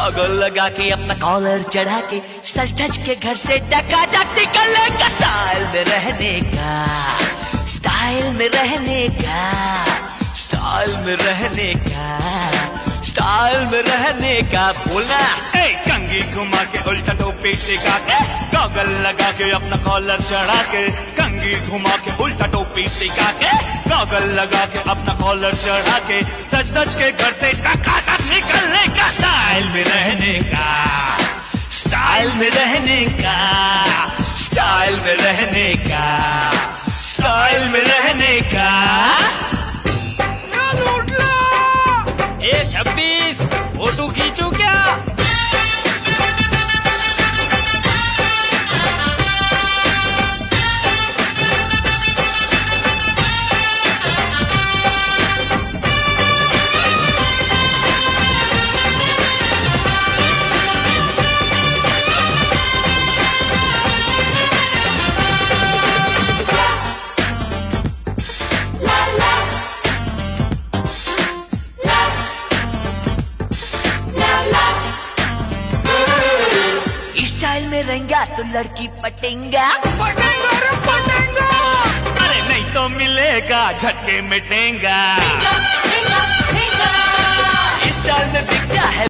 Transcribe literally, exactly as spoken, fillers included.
Goggle लगा के अपना कॉलर चढ़ा के सज धज के घर से टकाटक निकलने का, स्टाइल में रहने का, स्टाइल में रहने का, स्टाइल में रहने का, स्टाइल में रहने का। बोलना ए कंघी घुमा के उल्टा टोपी टिका के, गॉगल लगा के अपना कॉलर चढ़ा के, कंघी घुमा के उल्टा टोपी टिका के, गॉगल लगा के अपना कॉलर चढ़ा के सच धज के घर से टकाटक निकलने का, स्टाइल में रहने का, स्टाइल में रहने का, स्टाइल में रहने का, स्टाइल में रहने का। ए छब्बीस फोटो खींचू क्या? स्टाइल में रहेगा तो लड़की पटेंगा, पटेंगा रे पटेंगा, अरे नहीं तो मिलेगा झटके में टेंगा। स्टाइल में बिकता है